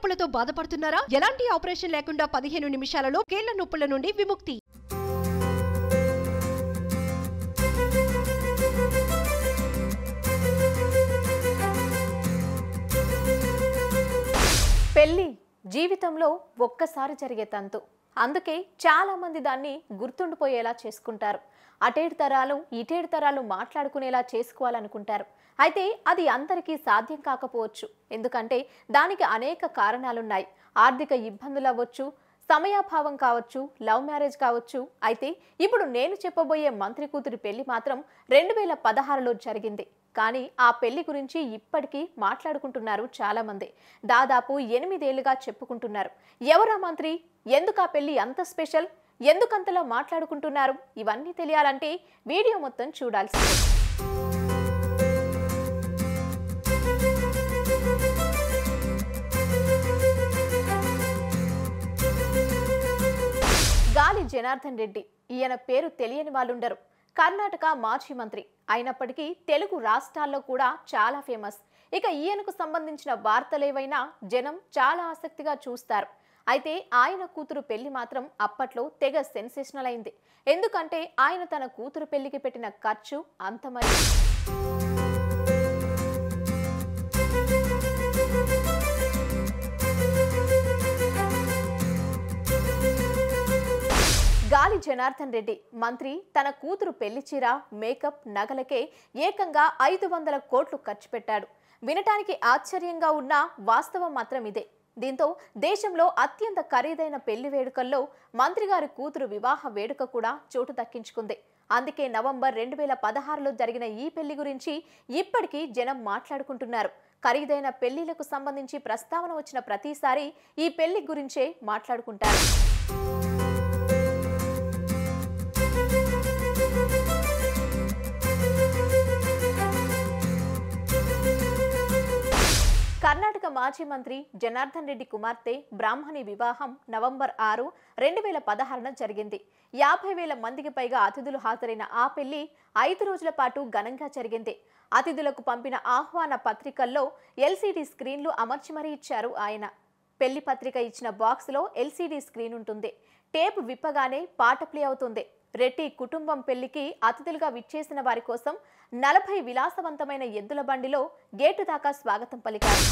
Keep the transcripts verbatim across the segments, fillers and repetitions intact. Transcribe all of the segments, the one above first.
నొప్పులతో బాధపడుతున్నారా? ఎలాంటి ఆపరేషన్ లేకుండా పదిహేను నిమిషాలలో కీళ్ల నొప్పుల నుండి విముక్తి. పెళ్లి జీవితంలో ఒక్కసారి జరిగే తంతు. అందుకే చాలా మంది దాన్ని గుర్తుండిపోయేలా చేసుకుంటారు. అటేడు తరాలు ఇటేడు తరాలు మాట్లాడుకునేలా చేసుకోవాలనుకుంటారు. అయితే అది అందరికీ సాధ్యం కాకపోవచ్చు. ఎందుకంటే దానికి అనేక కారణాలున్నాయి. ఆర్థిక ఇబ్బందులు అవ్వచ్చు, సమయాభావం కావచ్చు, లవ్ మ్యారేజ్ కావచ్చు. అయితే ఇప్పుడు నేను చెప్పబోయే మంత్రి కూతురి పెళ్లి మాత్రం రెండు వేల పదహారులో జరిగింది. కానీ ఆ పెళ్లి గురించి ఇప్పటికీ మాట్లాడుకుంటున్నారు చాలా మంది. దాదాపు ఎనిమిదేళ్లుగా చెప్పుకుంటున్నారు. ఎవరా మంత్రి? ఎందుకు ఆ పెళ్లి అంత స్పెషల్? ఎందుకంతలా మాట్లాడుకుంటున్నారు? ఇవన్నీ తెలియాలంటే వీడియో మొత్తం చూడాల్సిందే. గాలి జనార్దన్ రెడ్డి. ఈయన పేరు తెలియని వాళ్ళుండరు. కర్ణాటక మాజీ మంత్రి అయినప్పటికీ తెలుగు రాష్ట్రాల్లో కూడా చాలా ఫేమస్. ఇక ఈయనకు సంబంధించిన వార్తలేవైనా జనం చాలా ఆసక్తిగా చూస్తారు. అయితే ఆయన కూతురు పెళ్లి మాత్రం అప్పట్లో తెగ సెన్సేషనల్ అయింది. ఎందుకంటే ఆయన తన కూతురు పెళ్లికి పెట్టిన ఖర్చు అంతమరి. గాలి జనార్దన్ రెడ్డి మంత్రి తన కూతురు పెళ్లి చీర, మేకప్, నగలకే ఏకంగా ఐదు వందల కోట్లు ఖర్చు పెట్టాడు. వినటానికి ఆశ్చర్యంగా ఉన్న వాస్తవం మాత్రం ఇదే. దీంతో దేశంలో అత్యంత ఖరీదైన పెళ్లి వేడుకల్లో మంత్రి గారి కూతురు వివాహ వేడుక కూడా చోటు దక్కించుకుంది. అందుకే నవంబర్ రెండు వేల పదహారులో జరిగిన ఈ పెళ్లి గురించి ఇప్పటికీ జనం మాట్లాడుకుంటున్నారు. ఖరీదైన పెళ్లిలకు సంబంధించి ప్రస్తావన వచ్చిన ప్రతిసారి ఈ పెళ్లి గురించే మాట్లాడుకుంటారు. కర్ణాటక మాజీ మంత్రి జనార్దన్ రెడ్డి కుమార్తె బ్రాహ్మణి వివాహం నవంబర్ ఆరు రెండు వేల పదహారున జరిగింది. యాభై వేల మందికి పైగా అతిథులు హాజరైన ఆ పెళ్లి ఐదు రోజుల పాటు ఘనంగా జరిగింది. అతిథులకు పంపిన ఆహ్వాన పత్రికల్లో ఎల్సీడీ స్క్రీన్లు అమర్చి మరీ ఇచ్చారు ఆయన. పెళ్లి పత్రిక ఇచ్చిన బాక్స్లో ఎల్సీడీ స్క్రీన్ ఉంటుంది. టేప్ విప్పగానే పాట ప్లే అవుతుంది. రెడ్డి కుటుంబం పెళ్లికి అతిథులుగా విచ్చేసిన వారి కోసం నలభై విలాసవంతమైన ఎద్దుల బండిలో గేటు దాకా స్వాగతం పలికారు.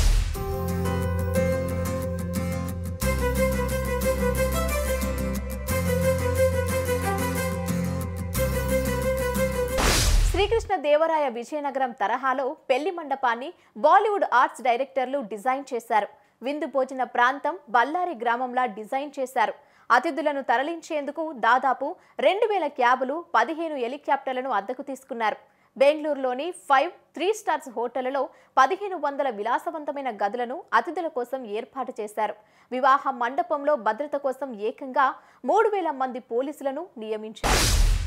శ్రీకృష్ణ దేవరాయ విజయనగరం తరహాలో పెళ్లి మండపాన్ని బాలీవుడ్ ఆర్ట్స్ డైరెక్టర్లు డిజైన్ చేశారు. విందు భోజన ప్రాంతం బళ్ళారి గ్రామంలా డిజైన్ చేశారు. అతిథులను తరలించేందుకు దాదాపు రెండు వేల క్యాబులు, పదిహేను హెలికాప్టర్లను అద్దెకు తీసుకున్నారు. బెంగళూరులోని ఫైవ్ త్రీ స్టార్స్ హోటళ్లలో పదిహేను వందల విలాసవంతమైన గదులను అతిథుల కోసం ఏర్పాటు చేశారు. వివాహ మండపంలో భద్రత కోసం ఏకంగా మూడు వేల మంది పోలీసులను నియమించారు.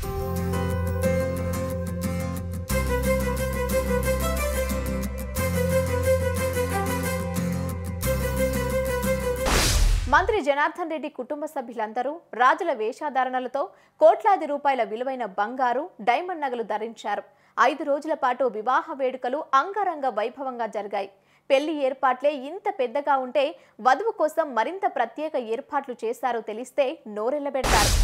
మంత్రి జనార్దన్ రెడ్డి కుటుంబ సభ్యులందరూ రాజుల వేషధారణలతో కోట్లాది రూపాయల విలువైన బంగారు, డైమండ్ నగలు ధరించారు. ఐదు రోజుల పాటు వివాహ వేడుకలు అంగరంగ వైభవంగా జరిగాయి. పెళ్లి ఏర్పాట్లే ఇంత పెద్దగా ఉంటే వధువు కోసం మరింత ప్రత్యేక ఏర్పాట్లు చేశారో తెలిస్తే నోరెళ్లబెడతారు.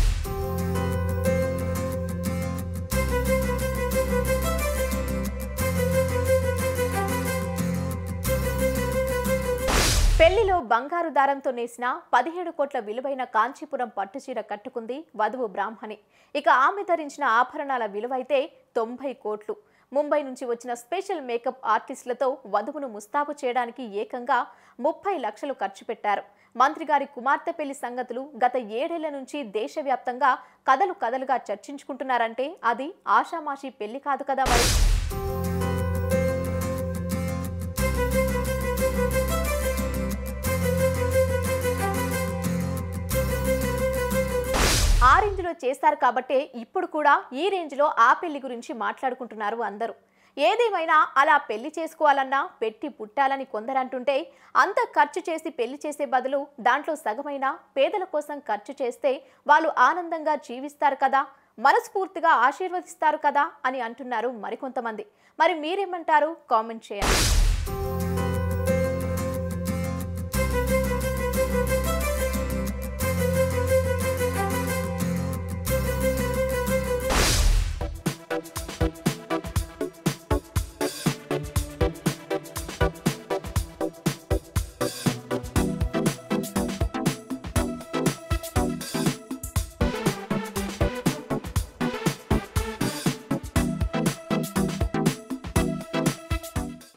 పెళ్లిలో బంగారు దారంతో నేసిన పదిహేడు కోట్ల విలువైన కాంచీపురం పట్టుచీర కట్టుకుంది వధువు బ్రాహ్మణి. ఇక ఆమె ధరించిన ఆభరణాల విలువైతే తొంభై కోట్లు. ముంబై నుంచి వచ్చిన స్పెషల్ మేకప్ ఆర్టిస్టులతో వధువును ముస్తాబు చేయడానికి ఏకంగా ముప్పై లక్షలు ఖర్చు పెట్టారు. మంత్రి గారి కుమార్తె పెళ్లి సంగతులు గత ఏడేళ్ల నుంచి దేశవ్యాప్తంగా కథలు కథలుగా చర్చించుకుంటున్నారంటే అది ఆషామాషీ పెళ్లి కాదు కదా మరి. ఆ రేంజ్లో చేశారు కాబట్టే ఇప్పుడు కూడా ఈ రేంజ్లో ఆ పెళ్లి గురించి మాట్లాడుకుంటున్నారు అందరూ. ఏదేమైనా అలా పెళ్లి చేసుకోవాలన్నా పెట్టి పుట్టాలని కొందరంటుంటే అంత ఖర్చు చేసి పెళ్లి చేసే బదులు దాంట్లో సగమైన పేదల కోసం ఖర్చు చేస్తే వాళ్ళు ఆనందంగా జీవిస్తారు కదా, మనస్ఫూర్తిగా ఆశీర్వదిస్తారు కదా అని అంటున్నారు మరికొంతమంది. మరి మీరేమంటారు? కామెంట్ చేయండి.